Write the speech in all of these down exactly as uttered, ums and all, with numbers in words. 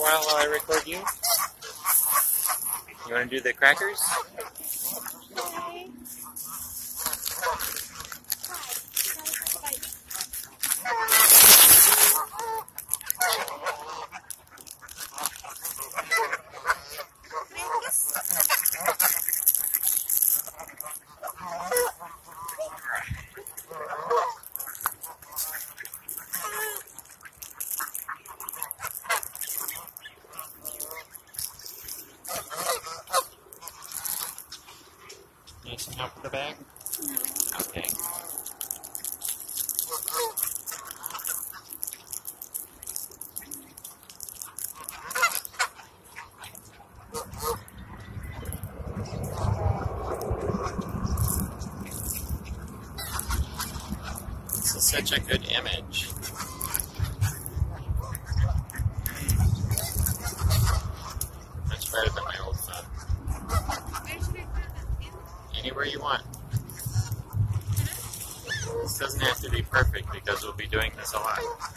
while while I record you? You want to do the crackers? Okay. Need some help with the bag? Okay. This is such a good image. Much better than my old phone. Anywhere you want. This doesn't have to be perfect because we'll be doing this a lot.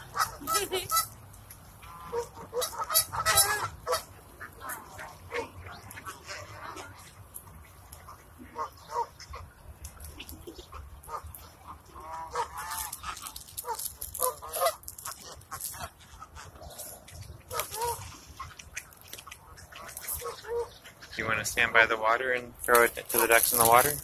Do you want to stand by the water and throw it to the ducks in the water?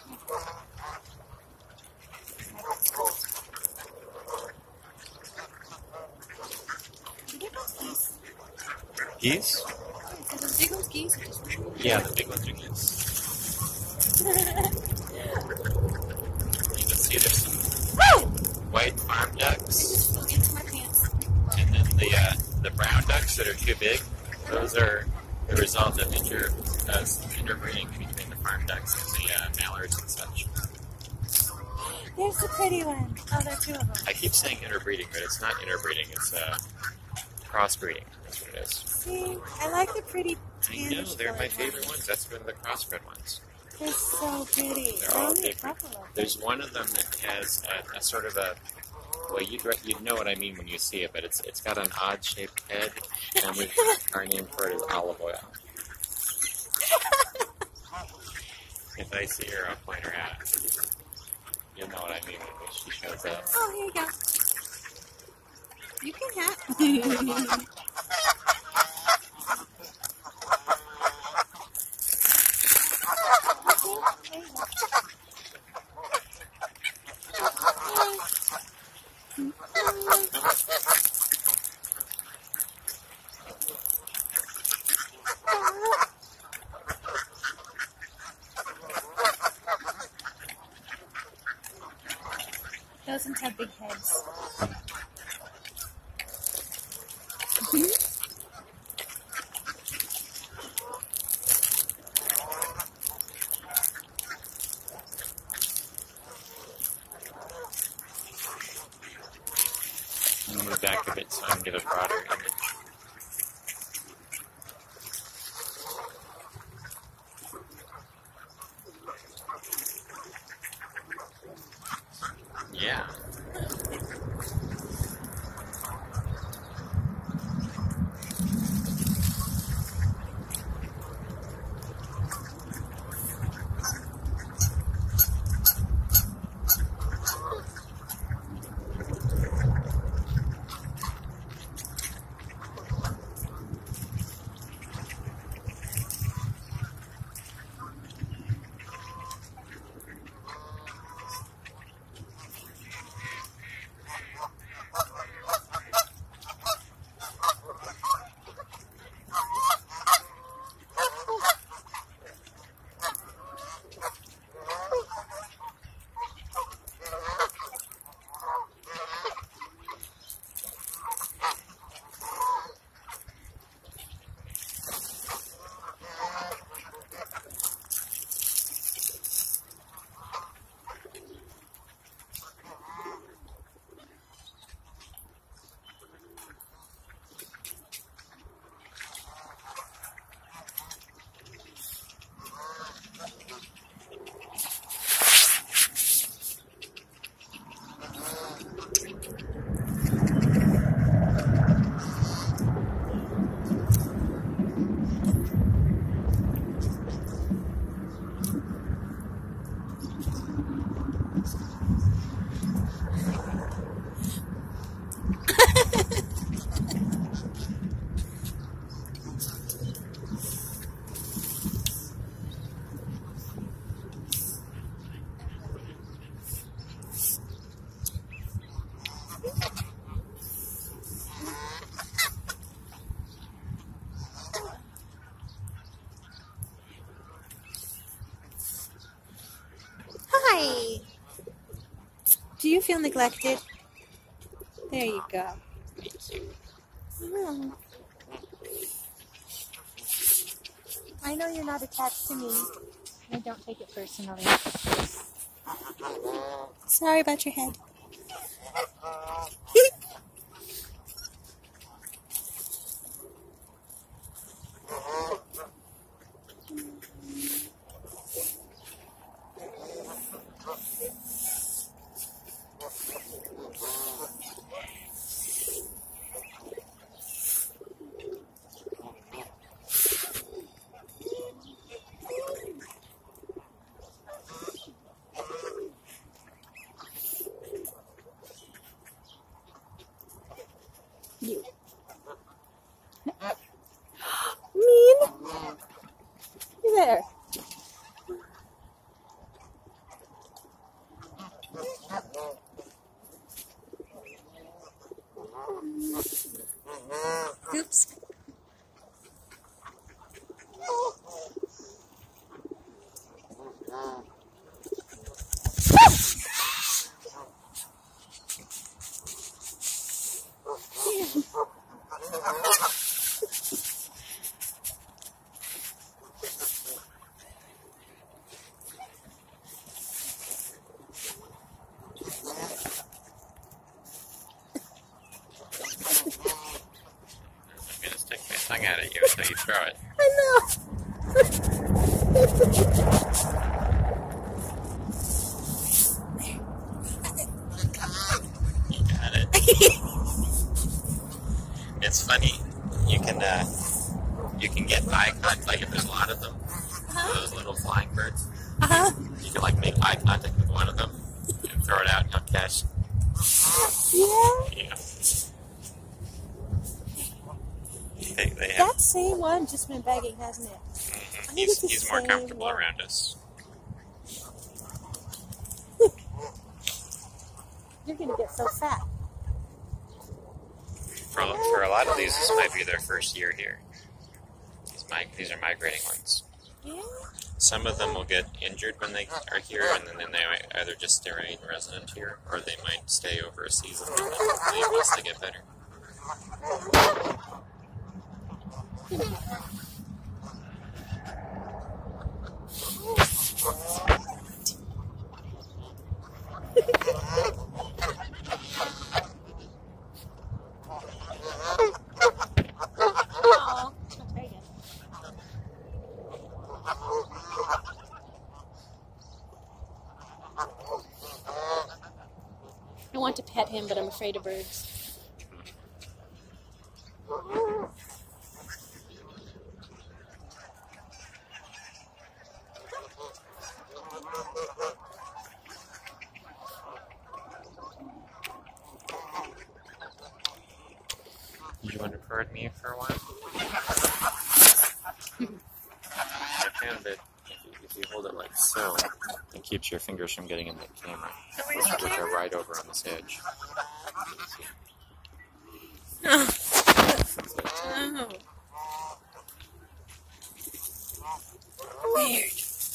Geese? The big old geese. Yeah, the big ones are geese. You can see there's some white farm ducks, Into my pants. and then the uh, the brown ducks that are too big. Those are the result of inter uh, interbreeding between the farm ducks and the uh, mallards and such. There's the pretty one. Oh, there are two of them. I keep saying interbreeding, but it's not interbreeding. It's uh, crossbreeding. That's what it is. See, I like the pretty I know, tannish they're my colored favorite ones. ones. That's been the crossbred ones. They're so pretty. They're all Only a different. couple of them. There's one of them that has a, a sort of a, well, you'd, re- you'd know what I mean when you see it, but it's it's got an odd-shaped head, and we've, our name for it is Olive Oil. If I see her, I'll point her out. You'll know what I mean when she shows up. Oh, here you go. You can have. Those ones have big heads. I'm going to move back a bit so I can get a broader image. Yeah. Hi. Do you feel neglected? There you go. Thank you. Oh. I know you're not attached to me. I don't take it personally. Sorry about your head. You. Mean. You there. Oops. I'm gonna stick my tongue out at you until you throw it. I know. You got it. It's funny. You can uh, you can get eye contact. Like if there's a lot of them, Uh-huh. those little flying birds. Uh-huh. You can like make eye contact with one of them and throw it out and you'll catch. Yeah. Yeah. They, they have. That same one just been begging, hasn't it? Mhm. I think He's it's the he's more same comfortable one. around us. You're gonna get so fat. For for a lot of these, this might be their first year here. These mig these are migrating ones. Yeah. Some of them will get injured when they are here, and then, then they might either just remain resident here, or they might stay over a season and then leave once they get better. Aw. Okay. I want to pet him, but I'm afraid of birds. You want to bird me for a while? I found that if you, if you hold it like so, it keeps your fingers from getting in the camera, which are right over on this edge. Oh. Weird.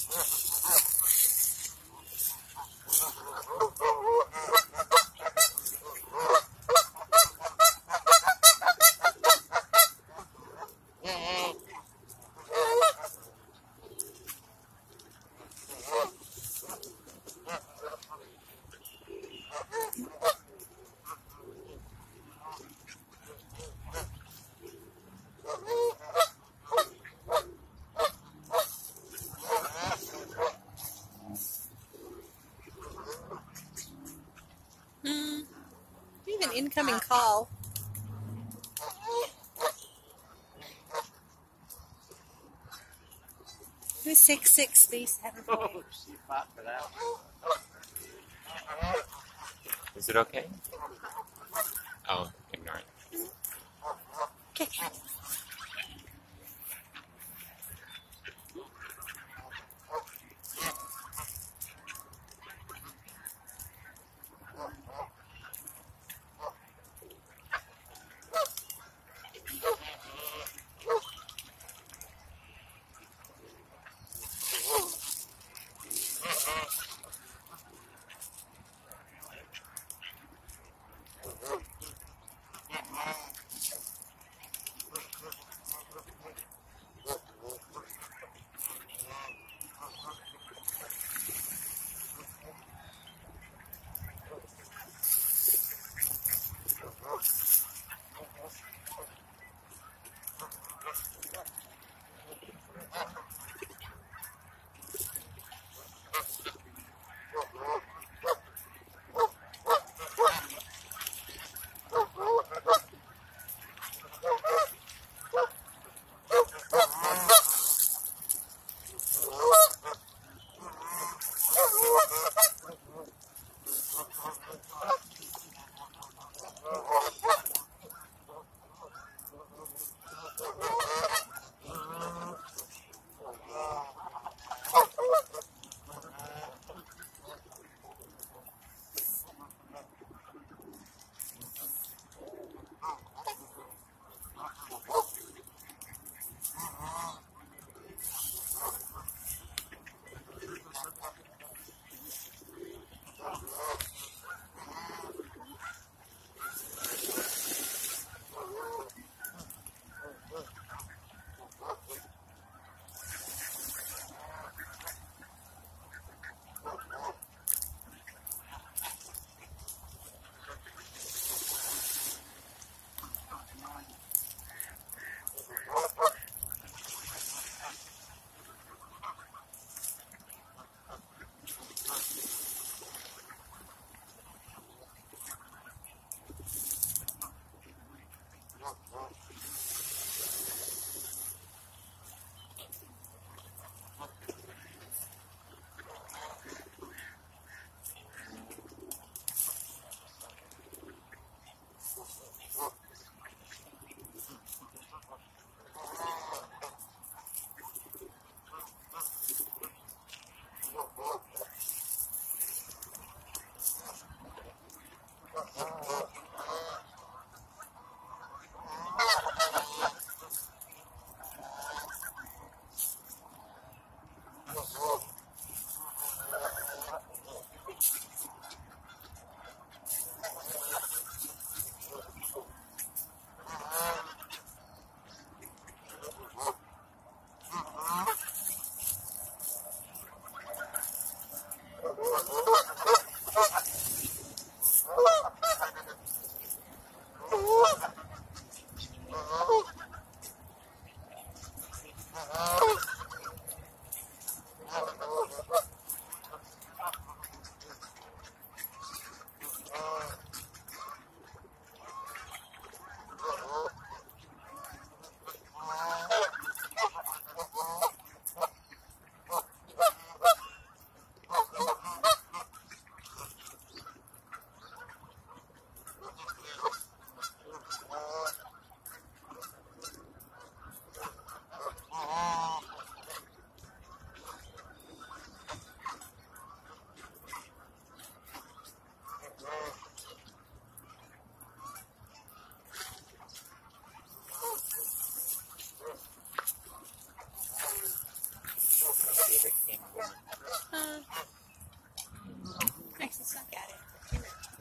Hmm. You have an incoming call. Who's six six three seven? Oh, she fought for that one. Is it okay? Oh, ignore it. Okay.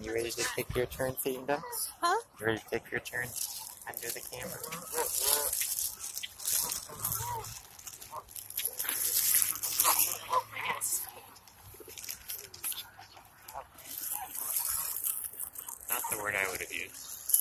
You ready to take your turn feeding ducks? Huh? You ready to take your turn under the camera? Not the word I would have used.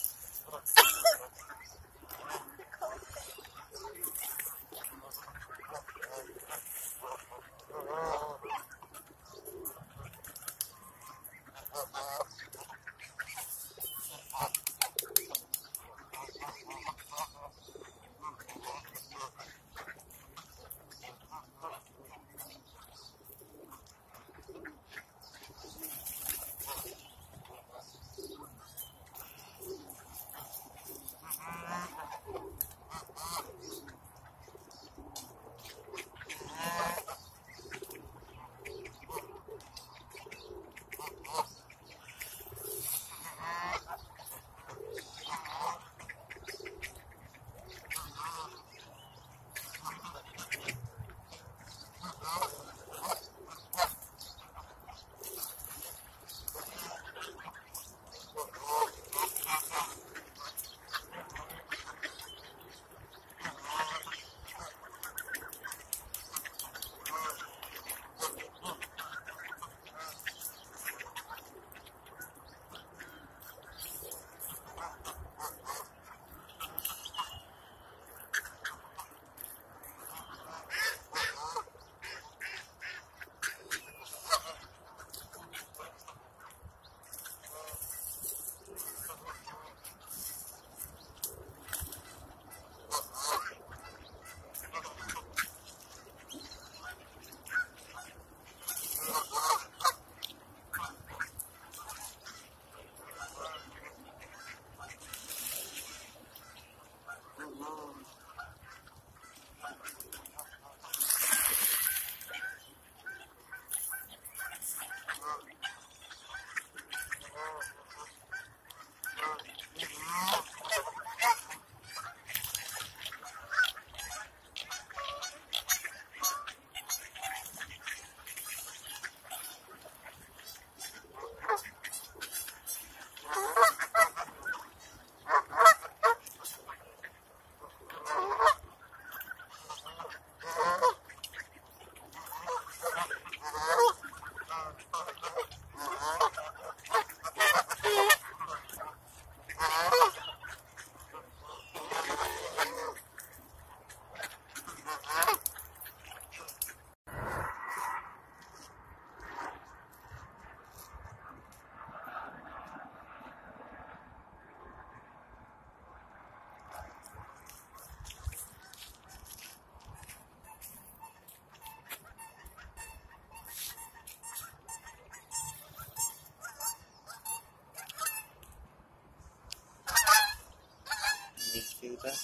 Do that?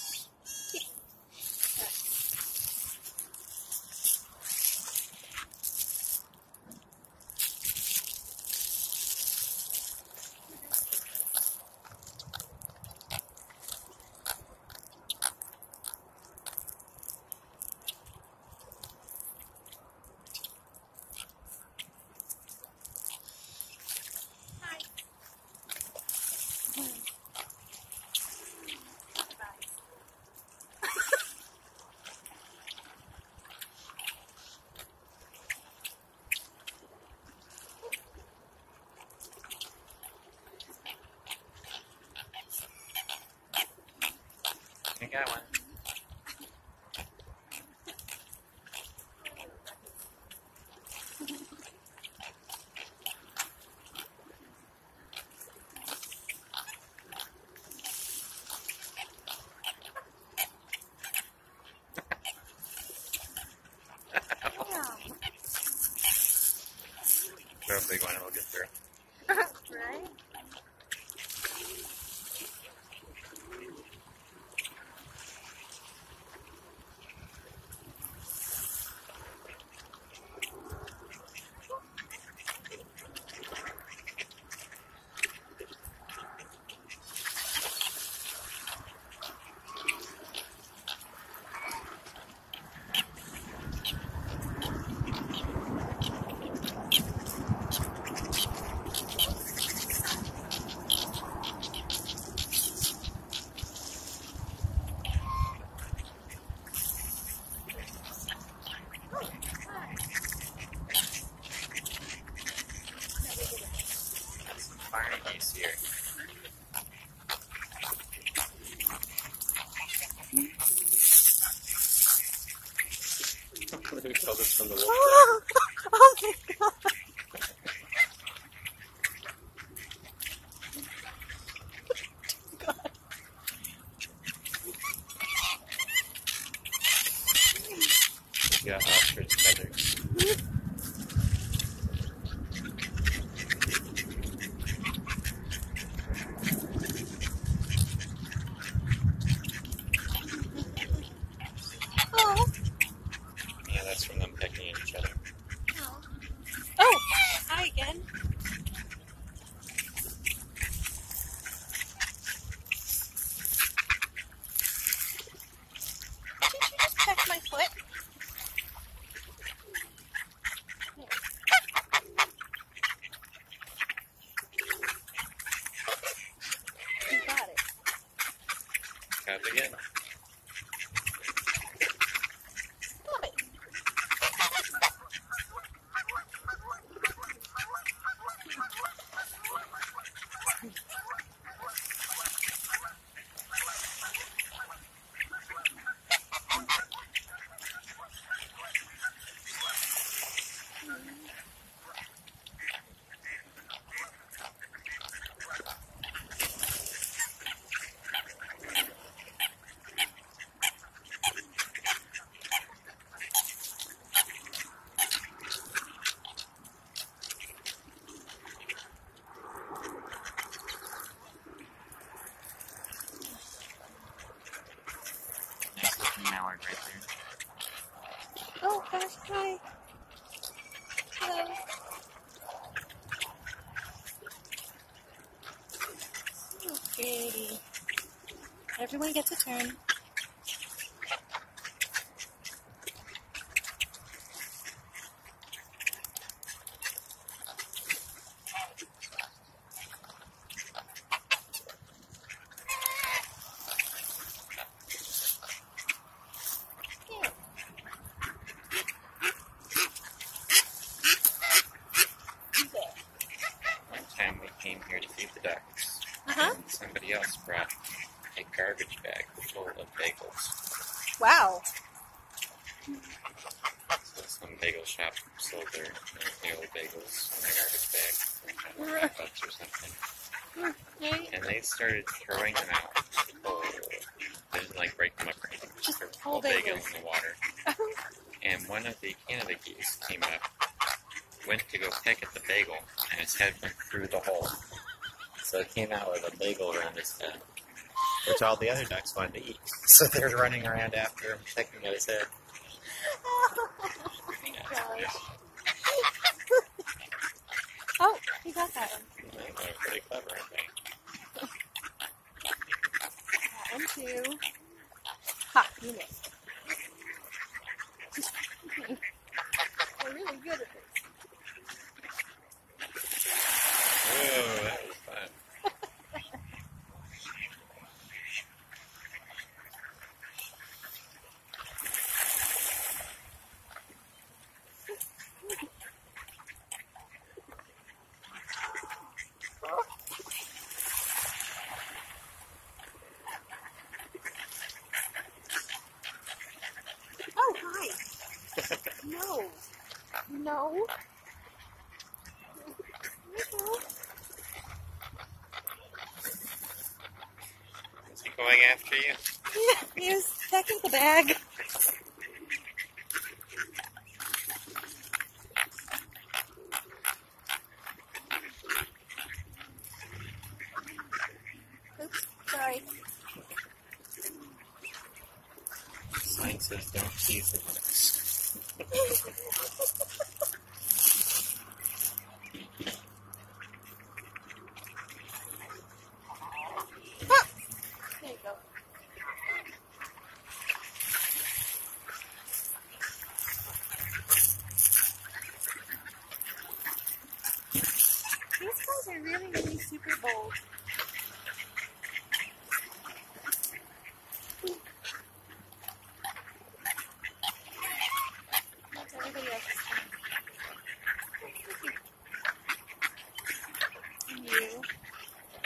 I got one. Throw a big one and we'll get through. Right? here. Let me tell this from the wolf. Oh, oh my god. Yeah, ostrich feathers. Oh. Yeah, that's from them pecking at each other. Oh. Oh, hi again. Did you just peck my foot? You got it. Got it again. Stop it. Nice looking mallard right there. Oh gosh, hi. Hello. So pretty. Everyone gets a turn. One time we came here to feed the ducks. Uh-huh. And somebody else brought a garbage bag full of bagels. Wow. So some bagel shop sold their, their old bagels in a garbage bag for five bucks or something. Right? And they started throwing them out. Oh, they didn't like break them up or anything. Just Threw whole bagels bagels. in the water. And one of the Canada geese came up, went to go pick at the bagel, and his head went through the hole. So it came out with a bagel around his head, which all the other ducks wanted to eat. So they were running around after him, pecking at his head. Oh Yeah, my it's pretty, gosh. Oh, you got that one. they're pretty clever, I think. That one too. Ha, you missed. We're really good at this. Whoa, that was fun. Oh, hi. No. No. No. Is he going after you? Yeah, he was pecking the bag. Oops, sorry. Sign says don't tease the ducks. Ah, there you go. These guys are really, really super bold. That's everybody else's turn. You.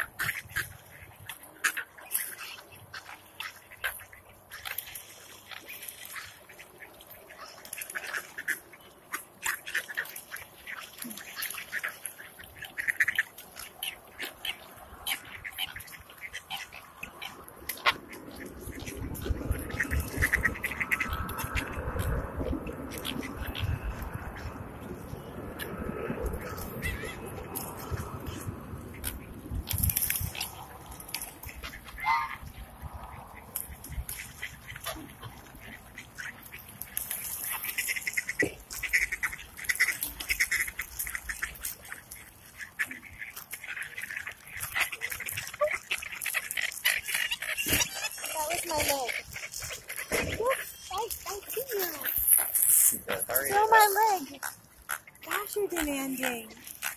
my leg. Oof, I, I see you. But hurry Throw up. my leg. Gosh, you're demanding.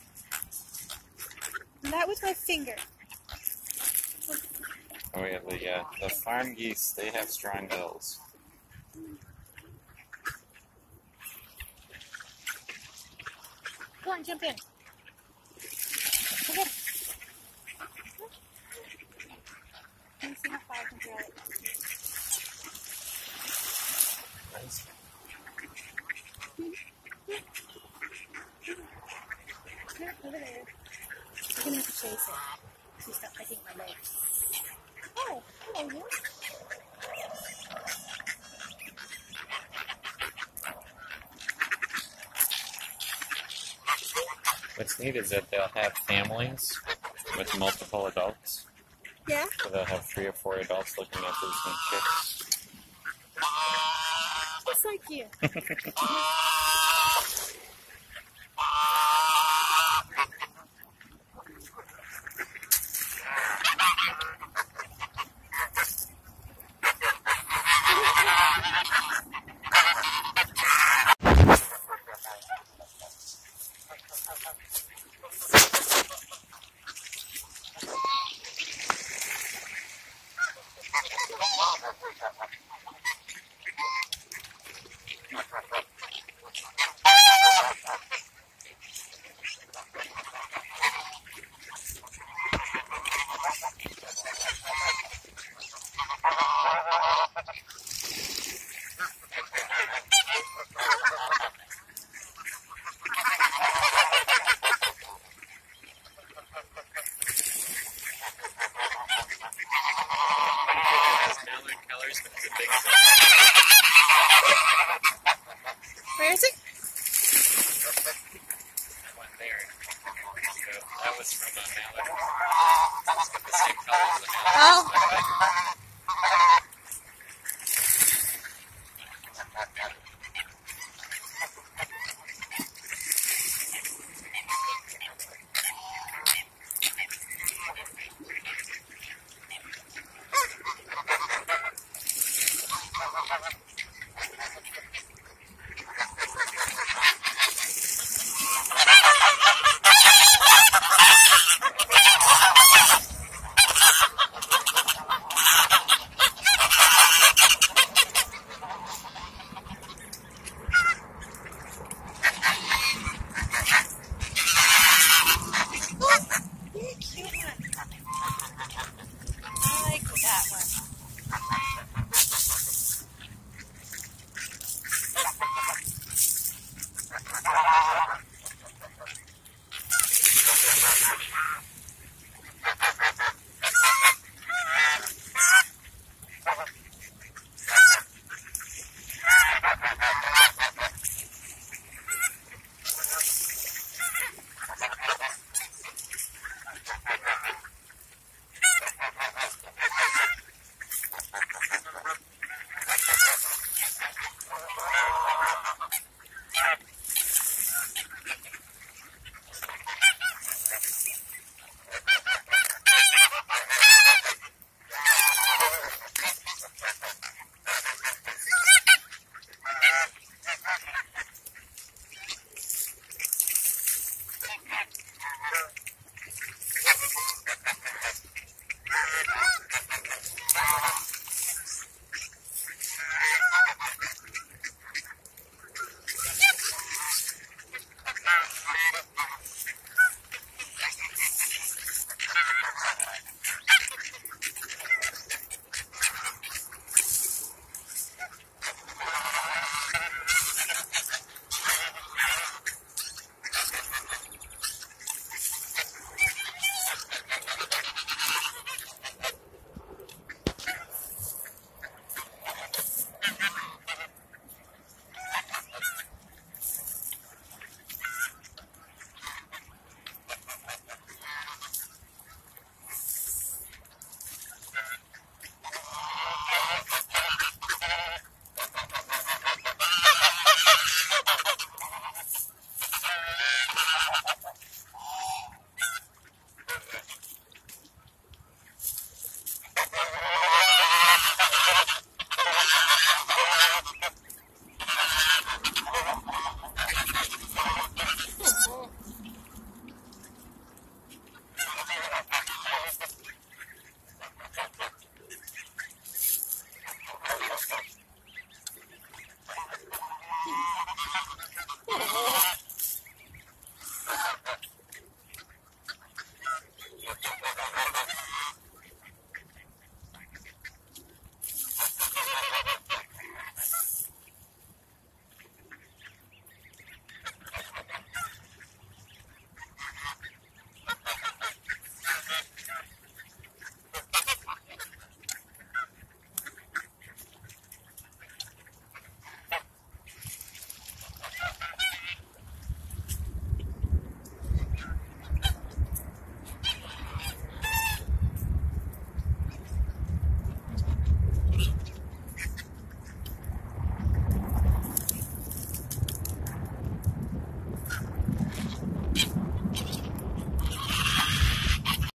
Not with my finger. Oh yeah, the, uh, the farm geese, they have strong bills. Go on, jump in. Go ahead. Let me see how far I can throw it. Nice. No, over there. You're gonna have to chase it. Please stop biting my leg. Oh, hello, you. What's neat is that they'll have families with multiple adults. Yeah? So they'll have three or four adults looking at these new chicks. Just like you. Where is it? That one there. So that was from a mallard. It's got the same color as the mallard. Oh.